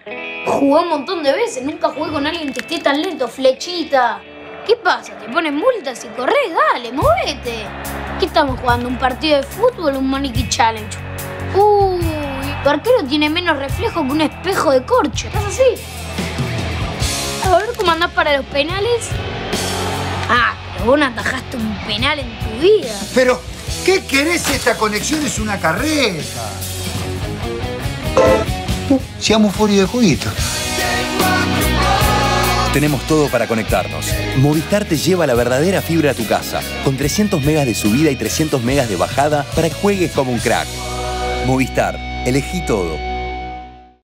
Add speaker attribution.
Speaker 1: Jugué un montón de veces, nunca jugué con alguien que esté tan lento, Flechita. ¿Qué pasa? ¿Te ponen multas y corres? Dale, movete. ¿Qué estamos jugando? ¿Un partido de fútbol o un Maniquí Challenge? Uy, tu arquero tiene menos reflejo que un espejo de corcho. ¿Estás así? A ver cómo andás para los penales. Ah, pero vos no atajaste un penal en tu vida.
Speaker 2: Pero, ¿qué querés? Esta conexión es una carreta. Seamos fuera de jueguito.
Speaker 3: Tenemos todo para conectarnos. Movistar te lleva la verdadera fibra a tu casa, con 300 megas de subida y 300 megas de bajada para que juegues como un crack. Movistar, elegí todo.